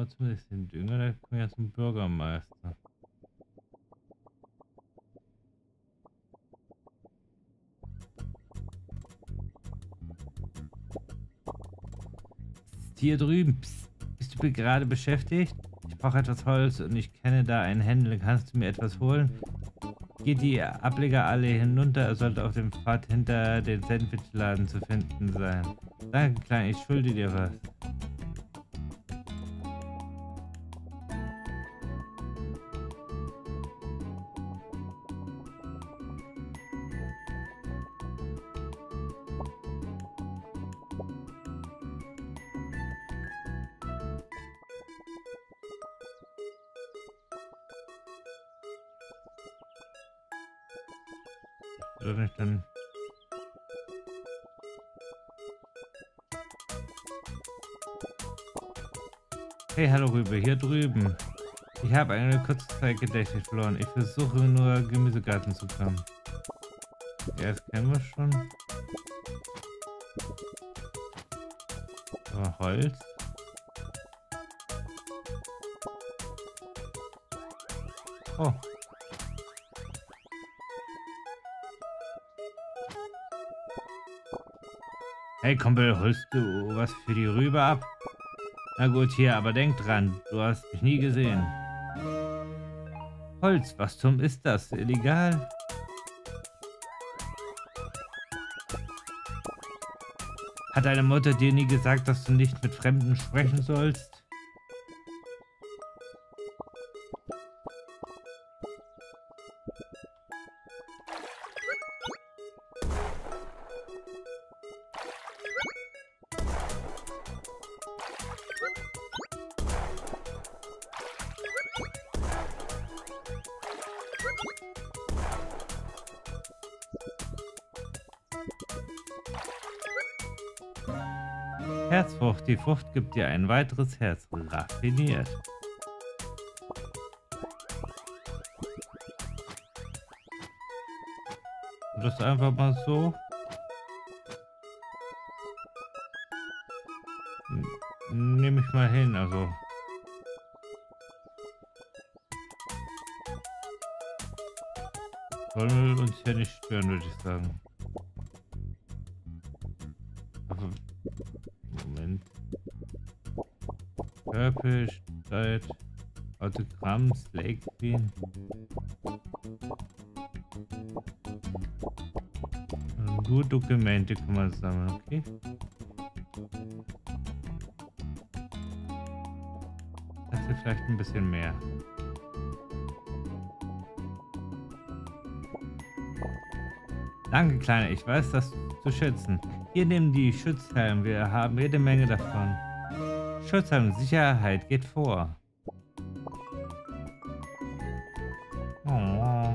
wir zumindest den Dünger, dann kommen wir ja zum Bürgermeister. Hier drüben, psst, bist du gerade beschäftigt? Ich brauche etwas Holz und ich kenne da einen Händler. Kannst du mir etwas holen? Geht die Ablegerallee hinunter, er sollte auf dem Pfad hinter den Sandwichladen zu finden sein. Danke, Klein, ich schulde dir was. Oder nicht dann? Hey, hallo Rübe, hier drüben. Ich habe eine kurze Zeit Gedächtnis verloren. Ich versuche nur Gemüsegarten zu kommen. Ja, das kennen wir schon. Aber Holz. Oh. Hey Kumpel, holst du was für die Rübe ab? Na gut, hier, aber denk dran, du hast mich nie gesehen. Holz, was zum ist das? Illegal? Hat deine Mutter dir nie gesagt, dass du nicht mit Fremden sprechen sollst? Herzfrucht. Die Frucht gibt dir ein weiteres Herz. Raffiniert. Und das einfach mal so. Nehme ich mal hin, also. Wollen wir uns ja nicht stören, würde ich sagen. Aber Moment. Purple, Stadt, Autogramm, Slake Queen. Nur Dokumente kann man sammeln, okay? Das ist vielleicht ein bisschen mehr. Danke, Kleiner, ich weiß das zu schätzen. Hier nehmen die Schutzhelme, wir haben jede Menge davon. Schutzhelm, Sicherheit geht vor. Oh.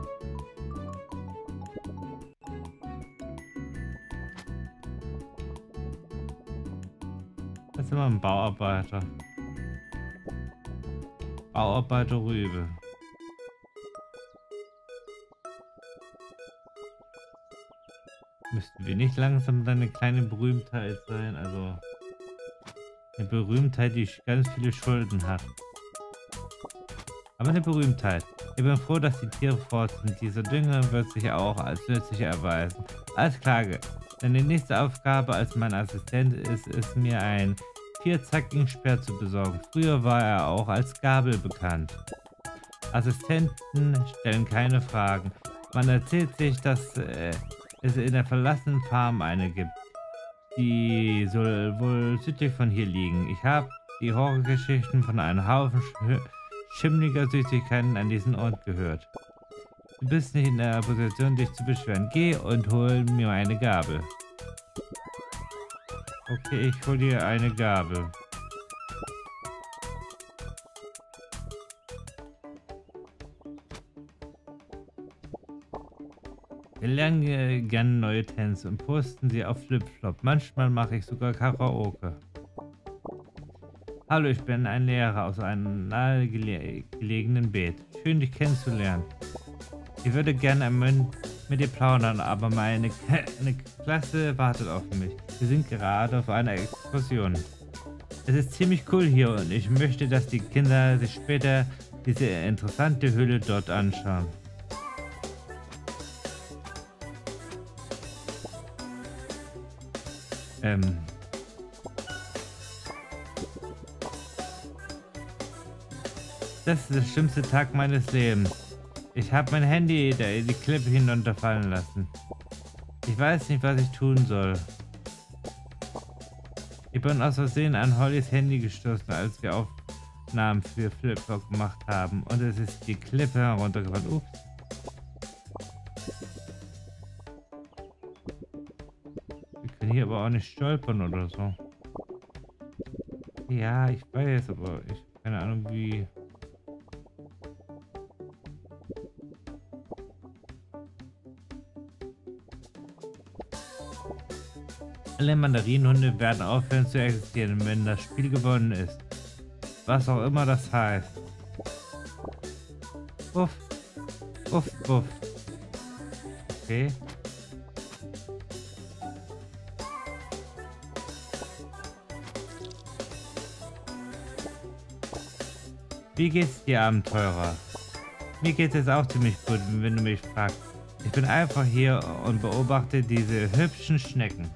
Das ist immer ein Bauarbeiter. Bauarbeiter Rübe. Müssten wir nicht langsam dann eine kleine Berühmtheit sein? Also eine Berühmtheit, die ganz viele Schulden hat. Aber eine Berühmtheit. Ich bin froh, dass die Tiere fort sind. Dieser Dünger wird sich auch als nützlich erweisen. Als Klage. Deine nächste Aufgabe als mein Assistent ist es, mir einen vierzackigen Speer zu besorgen. Früher war er auch als Gabel bekannt. Assistenten stellen keine Fragen. Man erzählt sich, dass es in der verlassenen Farm eine gibt. Die soll wohl südlich von hier liegen. Ich habe die Horrorgeschichten von einem Haufen schimmliger Süßigkeiten an diesen Ort gehört. Du bist nicht in der Position, dich zu beschweren. Geh und hol mir eine Gabel. Okay, ich hol dir eine Gabel. Wir lernen gerne neue Tänze und posten sie auf Flipflop. Manchmal mache ich sogar Karaoke. Hallo, ich bin ein Lehrer aus einem nahegelegenen Beet. Schön, dich kennenzulernen. Ich würde gerne mit dir plaudern, aber meine Klasse wartet auf mich. Wir sind gerade auf einer Exkursion. Es ist ziemlich cool hier und ich möchte, dass die Kinder sich später diese interessante Höhle dort anschauen. Ähm, Das ist der schlimmste Tag meines Lebens. Ich habe mein Handy die Klippe hinunterfallen lassen. Ich weiß nicht, was ich tun soll. Ich bin aus Versehen an Hollys Handy gestoßen, als wir Aufnahmen für Flipboard gemacht haben. Und es ist die Klippe heruntergefallen. Ups. Wir können hier aber auch nicht stolpern oder so. Ja, ich weiß, aber ich habe keine Ahnung wie. Alle Mandarinenhunde werden aufhören zu existieren, wenn das Spiel gewonnen ist. Was auch immer das heißt. Uff. Uff, uff. Okay. Wie geht's dir, Abenteurer? Mir geht's jetzt auch ziemlich gut, wenn du mich fragst. Ich bin einfach hier und beobachte diese hübschen Schnecken.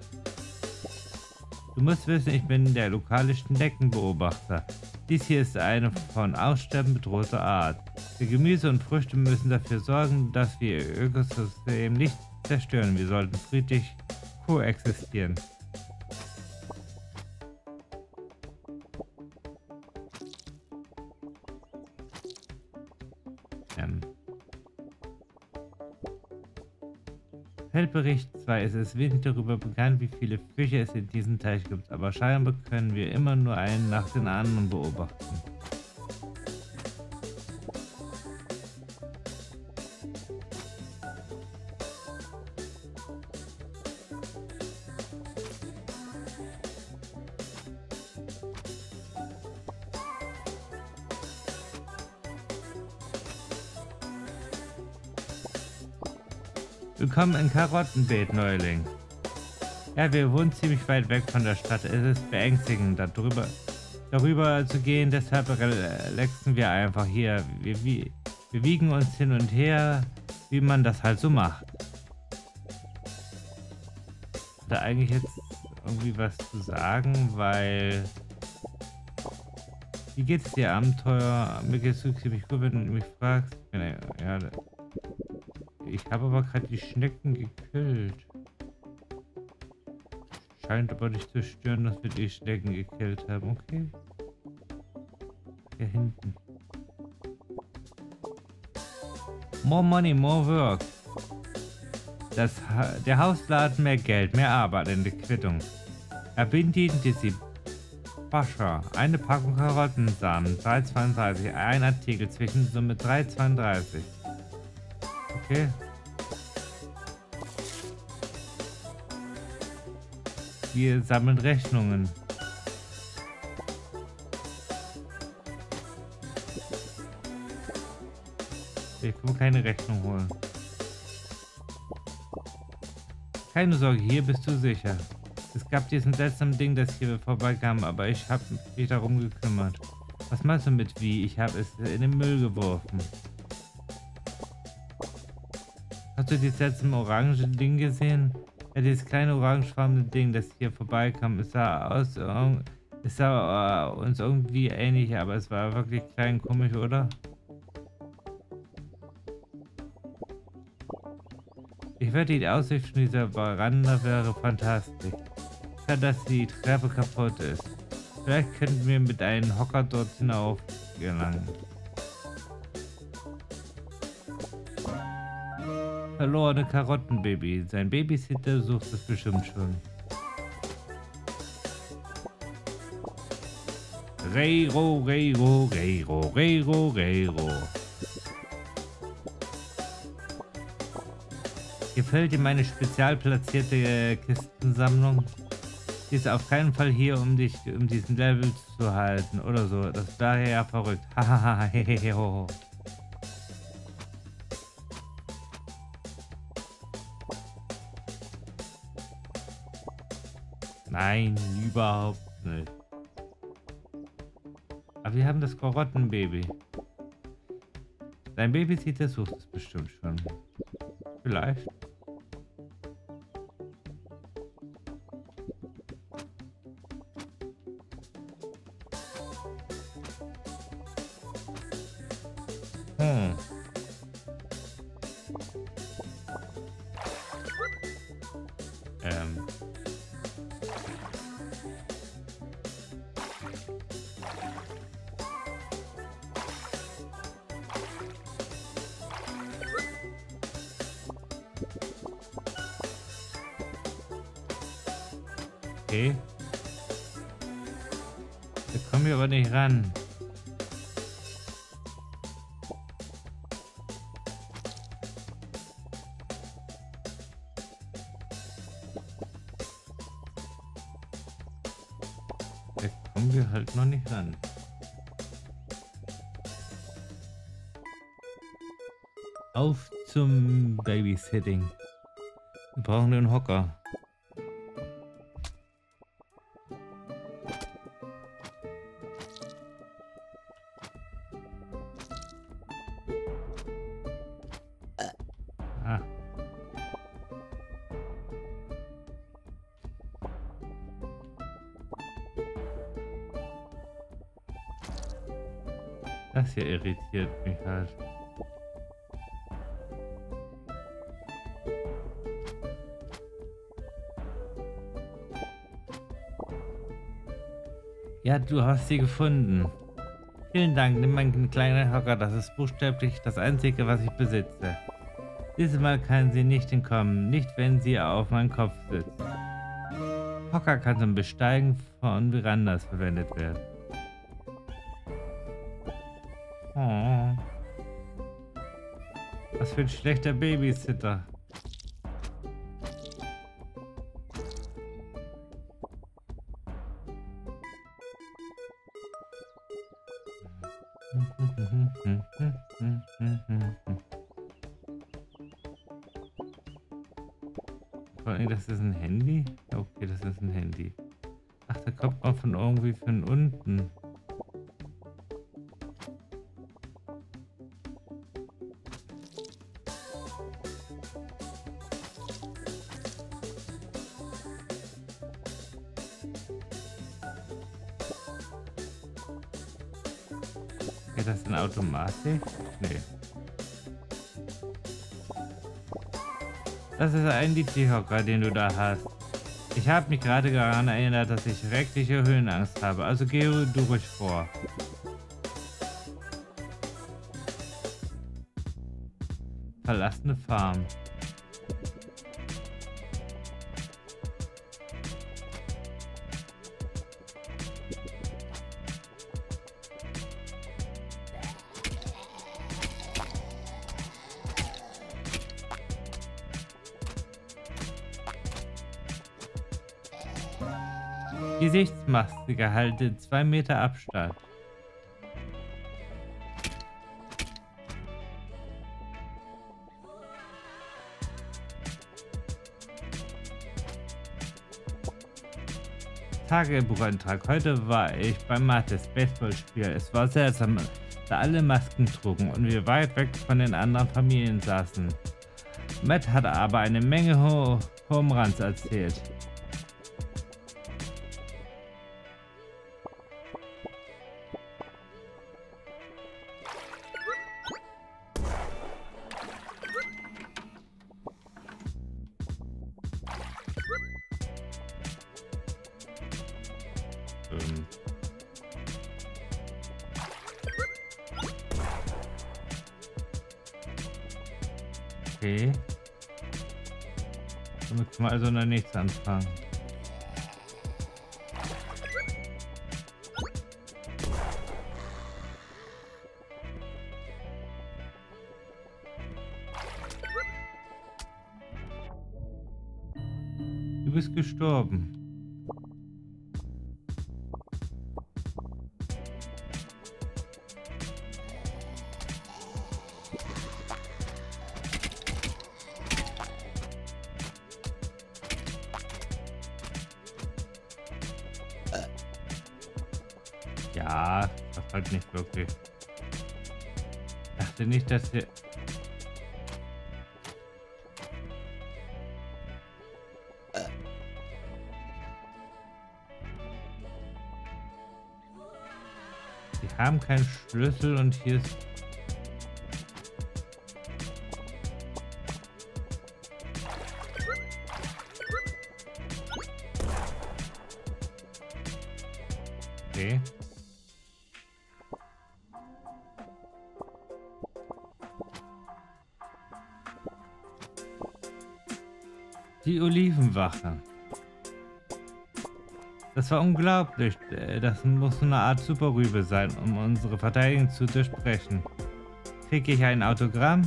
Du musst wissen, ich bin der lokale Schneckenbeobachter. Dies hier ist eine von Aussterben bedrohte Art. Die Gemüse und Früchte müssen dafür sorgen, dass wir ihr Ökosystem nicht zerstören. Wir sollten friedlich koexistieren. Feldbericht 2. Es ist wenig darüber bekannt, wie viele Fische es in diesem Teich gibt, aber scheinbar können wir immer nur einen nach den anderen beobachten. Willkommen in Karottenbeet, Neuling. Ja, wir wohnen ziemlich weit weg von der Stadt. Es ist beängstigend, darüber zu gehen. Deshalb relaxen wir einfach hier. Wir wiegen uns hin und her, wie man das halt so macht. Da eigentlich jetzt irgendwie was zu sagen, weil... Wie geht's dir, Abenteuer? Mir geht's ziemlich gut, wenn du mich fragst. Ja, ich habe aber gerade die Schnecken gekillt. Scheint aber nicht zu stören, dass wir die Schnecken gekillt haben. Okay. Hier hinten. More money, more work. Der Hausladen mehr Geld, mehr Arbeit in der Quittung. Erbinden die Pascha. Eine Packung Karottensamen, 3,32. Ein Artikel, Zwischensumme 3,32. Okay. Wir sammeln Rechnungen. Ich kann keine Rechnung holen. Keine Sorge, hier bist du sicher. Es gab diesen seltsamen Ding, das hier vorbeikam, aber ich habe mich darum gekümmert. Was meinst du mit wie? Ich habe es in den Müll geworfen. Hast du dieses seltsame orange Ding gesehen? Ja, dieses kleine orangefarbene Ding, das hier vorbeikam. Es sah uns irgendwie ähnlich, aber es war wirklich klein, komisch, oder? Ich wette, die Aussicht von dieser Veranda wäre fantastisch. Schade, dass die Treppe kaputt ist. Vielleicht könnten wir mit einem Hocker dort hinauf gelangen. Verlorene Karottenbaby. Sein Babysitter sucht es bestimmt schon. Reiro, Reiro, Reiro, Reiro, Reiro. Gefällt dir meine spezial platzierte Kistensammlung? Sie ist auf keinen Fall hier, um dich um diesen Level zu halten oder so. Das wäre ja verrückt. Hahaha, hehehe. Nein, überhaupt nicht. Aber wir haben das Karottenbaby. Dein Babysitter sucht es bestimmt schon. Vielleicht. Hm. Ähm. Okay. Da kommen wir aber nicht ran. Da kommen wir halt noch nicht ran. Auf zum Babysitting. Wir brauchen einen Hocker. Ah. Das hier irritiert mich halt. Ja, du hast sie gefunden. Vielen Dank, nimm meinen kleinen Hocker, das ist buchstäblich das einzige, was ich besitze. Dieses Mal kann sie nicht entkommen, nicht wenn sie auf meinem Kopf sitzt. Hocker kann zum Besteigen von Verandas verwendet werden. Oh. Was für ein schlechter Babysitter. Vor allem, das ist ein Handy? Okay, das ist ein Handy. Ach, da kommt man von irgendwie von unten. Geht das in Automatik? Nee. Das ist ein Litchi-Hocker, den du da hast. Ich habe mich gerade daran erinnert, dass ich schreckliche Höhenangst habe, also geh du ruhig vor. Verlassene Farm. Gesichtsmaske halte 2 Meter Abstand. Tagebucheintrag. Heute war ich beim Mattes Baseballspiel. Es war seltsam, da alle Masken trugen und wir weit weg von den anderen Familien saßen. Matt hat aber eine Menge Home Runs erzählt. Okay. Damit kann man also noch nichts anfangen. Du bist gestorben. Ja, das halt nicht wirklich. Ich dachte nicht, dass wir... Sie haben keinen Schlüssel und hier ist... Okay. Die Olivenwache. Das war unglaublich. Das muss eine Art Superrübe sein, um unsere Verteidigung zu durchbrechen. Kriege ich ein Autogramm?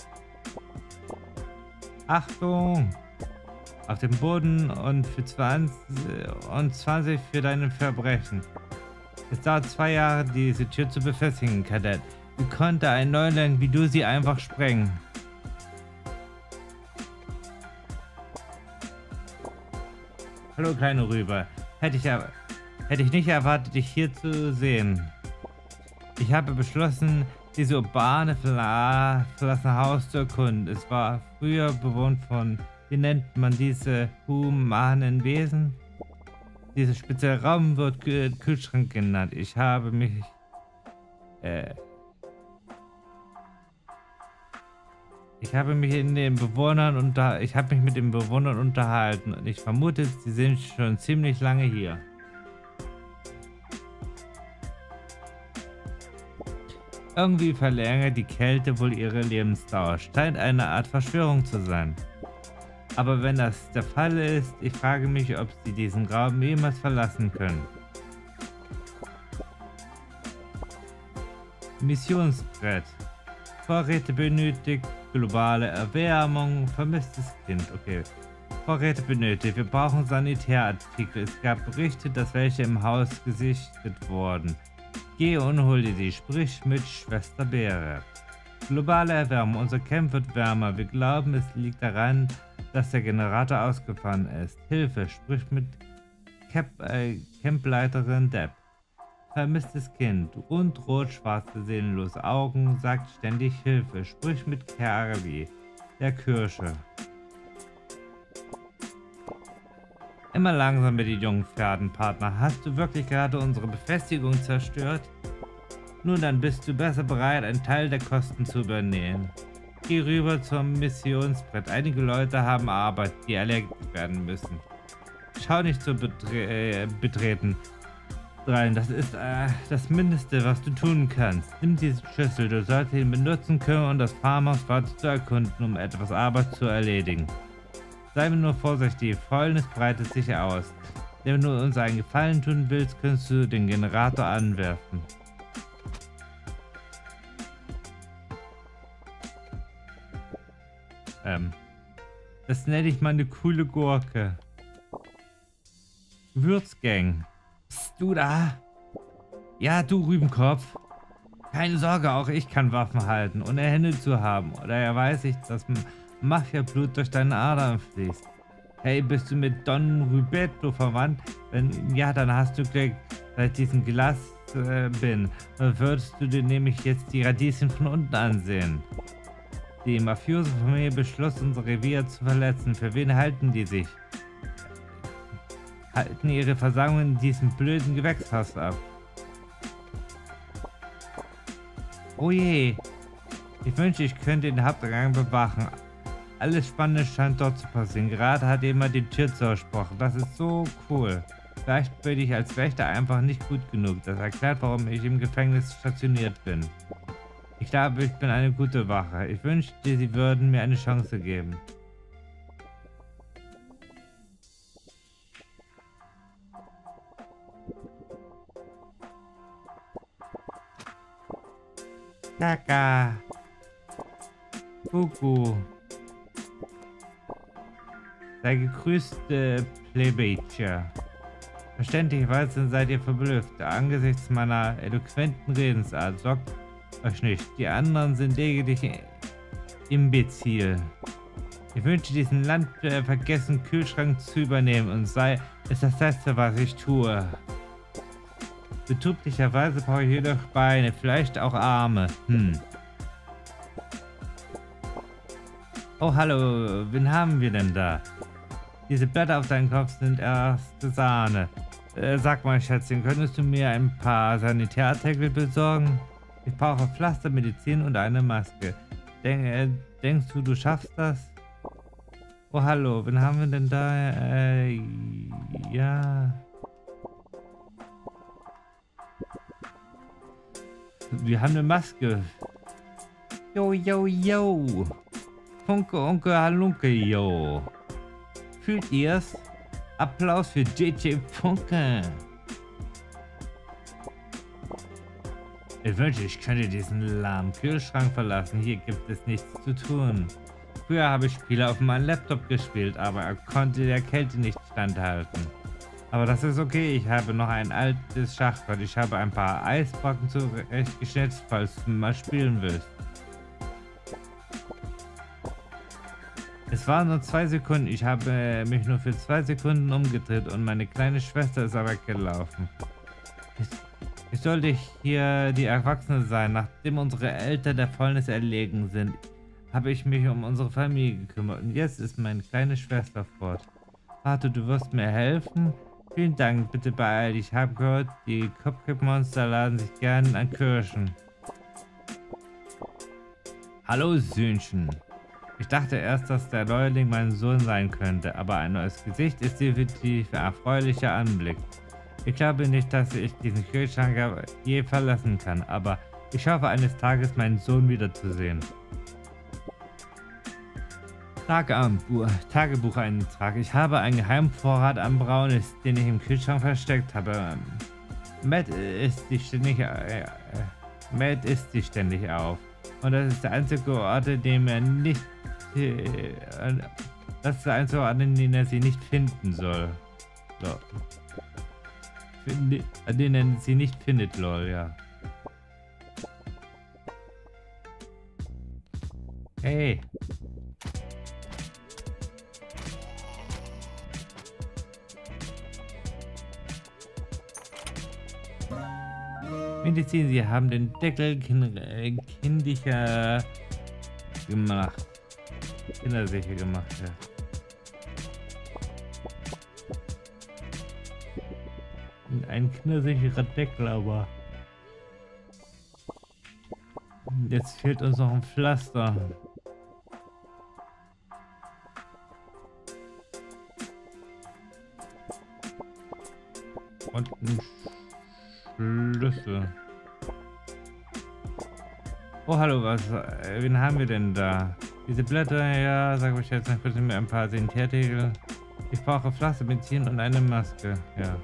Achtung! Auf dem Boden und für 20 für deine Verbrechen. Es dauert 2 Jahre, diese Tür zu befestigen, Kadett. Wie konnte ein Neuling wie du sie einfach sprengen? Hallo, kleine Rübe. Hätte ich nicht erwartet, dich hier zu sehen. Ich habe beschlossen, diese urbane, verlassene Haus zu erkunden. Es war früher bewohnt von, wie nennt man diese humanen Wesen? Dieser spezielle Raum wird Kühlschrank genannt. Ich habe mich mit den Bewohnern unterhalten und ich vermute, sie sind schon ziemlich lange hier. Irgendwie verlängert die Kälte wohl ihre Lebensdauer. Scheint eine Art Verschwörung zu sein. Aber wenn das der Fall ist, ich frage mich, ob sie diesen Raum jemals verlassen können. Missionsbrett. Vorräte benötigt, globale Erwärmung, vermisstes Kind. Okay. Vorräte benötigt. Wir brauchen Sanitärartikel. Es gab Berichte, dass welche im Haus gesichtet wurden. Geh und hol dir die. Sprich mit Schwester Beere. Globale Erwärmung. Unser Camp wird wärmer. Wir glauben, es liegt daran, dass der Generator ausgefallen ist. Hilfe. Sprich mit Campleiterin Depp. Vermisstes Kind. Rund, rot, schwarze, seelenlose Augen. Sagt ständig Hilfe. Sprich mit Carly, der Kirsche. Immer langsamer, die jungen Pferdenpartner. Hast du wirklich gerade unsere Befestigung zerstört? Nun, dann bist du besser bereit, einen Teil der Kosten zu übernehmen. Geh rüber zum Missionsbrett. Einige Leute haben Arbeit, die erledigt werden müssen. Schau nicht so betreten rein. Das ist das Mindeste, was du tun kannst. Nimm diesen Schlüssel. Du solltest ihn benutzen können, um das Farmhaus weiter zu erkunden, um etwas Arbeit zu erledigen. Sei mir nur vorsichtig. Fäulnis breitet sich aus. Wenn du uns einen Gefallen tun willst, kannst du den Generator anwerfen. Das nenne ich mal eine coole Gurke. Würzgang. Bist du da? Ja, du Rübenkopf. Keine Sorge, auch ich kann Waffen halten, ohne Hände zu haben. Daher weiß ich, dass Mafia-Blut durch deine Adern fließt. Hey, bist du mit Don Rubetto verwandt? Wenn ja, dann hast du Glück, seit ich diesem Glas bin. Dann würdest du dir nämlich jetzt die Radieschen von unten ansehen. Die mafiose Familie beschloss, unser Revier zu verletzen. Für wen halten die sich? Halten ihre Versammlung in diesem blöden Gewächshaus ab. Oh je. Ich wünsche, ich könnte den Hauptgang bewachen. Alles Spannendes scheint dort zu passieren. Gerade hat jemand die Tür zersprochen. Das ist so cool. Vielleicht bin ich als Wächter einfach nicht gut genug. Das erklärt, warum ich im Gefängnis stationiert bin. Ich glaube, ich bin eine gute Wache. Ich wünschte, sie würden mir eine Chance geben. Kaka. Kuku. Sei gegrüßt, Plebejer. Verständlicherweise seid ihr verblüfft. Angesichts meiner eloquenten Redensart sorgt euch nicht. Die anderen sind lediglich imbezil. Ich wünsche diesen landvergessenen Kühlschrank zu übernehmen und sei es das Letzte, was ich tue. Betrüblicherweise brauche ich jedoch Beine, vielleicht auch Arme. Oh, hallo, wen haben wir denn da? Diese Blätter auf deinem Kopf sind erste Sahne. Sag mal, Schätzchen, könntest du mir ein paar Sanitärartikel besorgen? Ich brauche Pflaster, Medizin und eine Maske. Denkst du, du schaffst das? Oh, hallo, wen haben wir denn da? Ja. Wir haben eine Maske. Yo, yo, yo. Funke, Unke, Halunke, yo. Fühlt ihr's? Applaus für JJ Funke. Ich wünschte, ich könnte diesen lahmen Kühlschrank verlassen. Hier gibt es nichts zu tun. Früher habe ich Spiele auf meinem Laptop gespielt, aber er konnte der Kälte nicht standhalten. Aber das ist okay, ich habe noch ein altes Schachbrett. Ich habe ein paar Eisbrocken zurechtgeschnitzt, falls du mal spielen willst. Es waren nur 2 Sekunden. Ich habe mich nur für 2 Sekunden umgedreht und meine kleine Schwester ist weggelaufen. Ich sollte hier die Erwachsene sein. Nachdem unsere Eltern der Fäulnis erlegen sind, habe ich mich um unsere Familie gekümmert. Und jetzt ist meine kleine Schwester fort. Warte, du wirst mir helfen? Vielen Dank, bitte beeil dich. Ich habe gehört, die Cupcake-Monster laden sich gerne an Kirschen. Hallo, Söhnchen. Ich dachte erst, dass der Neuling mein Sohn sein könnte, aber ein neues Gesicht ist definitiv ein erfreulicher Anblick. Ich glaube nicht, dass ich diesen Kühlschrank je verlassen kann, aber ich hoffe eines Tages meinen Sohn wiederzusehen. Tagebucheintrag. Ich habe einen Geheimvorrat an Braunis, den ich im Kühlschrank versteckt habe. Matt isst sie ständig auf. Und das ist der einzige Ort, an dem er nicht das ist der einzige Ort, an dem er sie nicht finden soll. So. An den er sie nicht findet, lol, ja. Hey. Medizin, sie haben den Deckel kindersicher gemacht. Kindersicher gemacht, ja. Ein kindersicherer Deckel, aber jetzt fehlt uns noch ein Pflaster. Und ein Schlüssel. Oh, hallo, wen haben wir denn da? Diese Blätter, ja, sag ich jetzt, dann könnt ihr mir ein paar Sanitärartikel. Ich brauche Pflaster, Benzin und eine Maske, ja.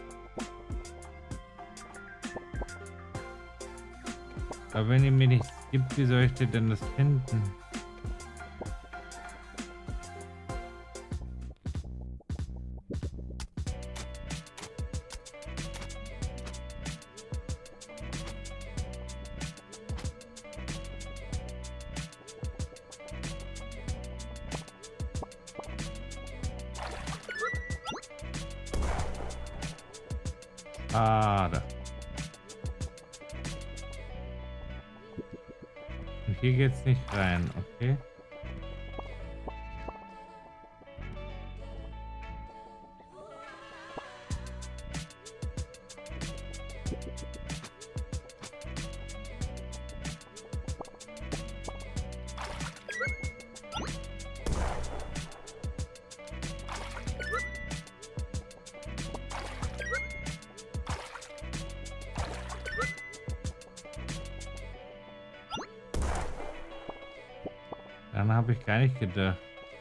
Aber wenn ihr mir nichts gibt, wie soll ich denn das finden? Schade. Und hier geht's nicht rein, okay? Daran habe ich gar nicht gedacht.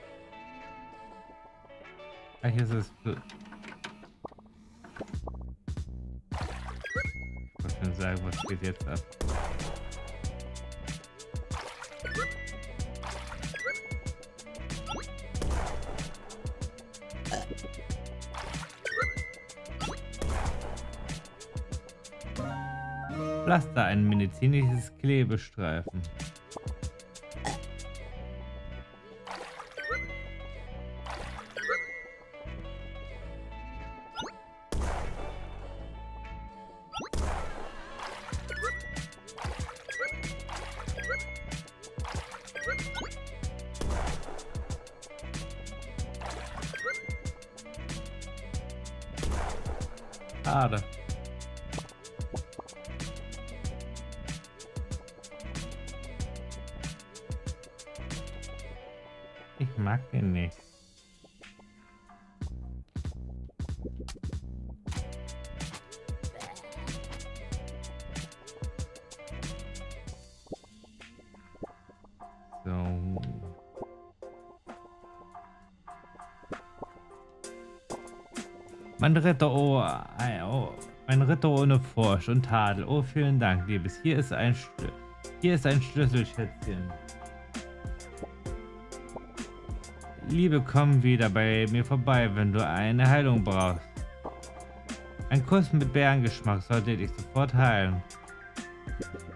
Eigentlich ist es... Ich wollte schon sagen, was geht jetzt ab? Pflaster, ein medizinisches Klebestreifen. Schade. Ich mag den nicht. So. Mein Ritter, mein Ritter ohne Furcht und Tadel. Oh, vielen Dank, Liebes. Hier ist ein Schlüssel, Schätzchen. Liebe, komm wieder bei mir vorbei, wenn du eine Heilung brauchst. Ein Kuss mit Bärengeschmack sollte dich sofort heilen.